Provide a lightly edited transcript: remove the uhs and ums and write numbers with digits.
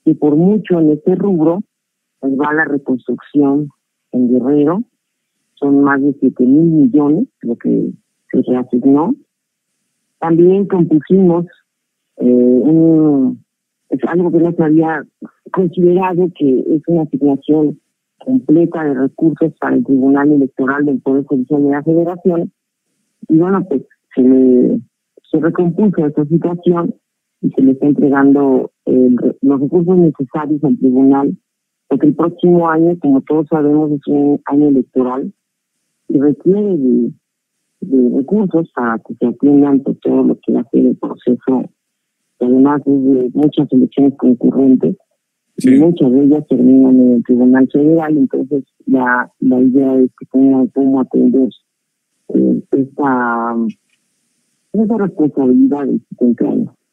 que por mucho en este rubro pues va la reconstrucción en Guerrero. Son más de 7,000 millones lo que se reasignó. También compusimos es algo que no se había considerado, que es una asignación completa de recursos para el Tribunal Electoral del Poder Judicial de la Federación. Y bueno, pues se recompuso esta situación y se le está entregando los recursos necesarios al tribunal, porque el próximo año, como todos sabemos, es un año electoral y requiere de recursos para que se atiendan pues, todo lo que va a ser el proceso, que además es de muchas elecciones concurrentes. Sí. Y muchas de ellas terminan en el Tribunal Federal. Entonces la idea es que tengan cómo atender esa responsabilidad del siguiente año.